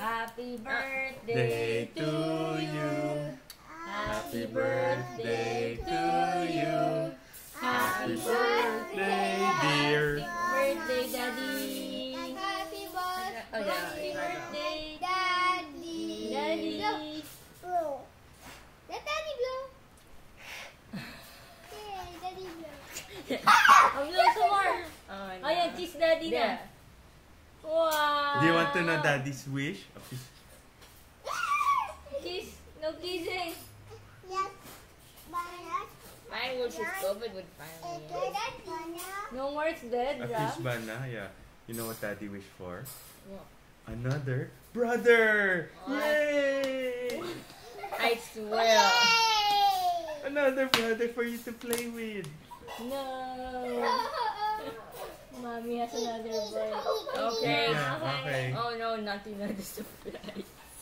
Happy birthday Day to you. Happy birthday to you. Happy birthday, dear. Happy birthday, Daddy. Happy birthday, Happy birthday, Daddy. Daddy. Blow. Let Daddy blow. Okay, Daddy blow. Ang blow some more. Ayan, kiss Daddy na. Wow. Do you want to know Daddy's wish? Kiss. No kissing. Yes. Banana. Mine was just covered with fire. No more, it's dead, A Ram. fish bana, yeah. You know what Daddy wished for? What? Another brother! What? Yay! I swear. Another brother for you to play with. No. Mommy has another boy. Okay. Yeah, okay. Oh no, nothing on the surprise.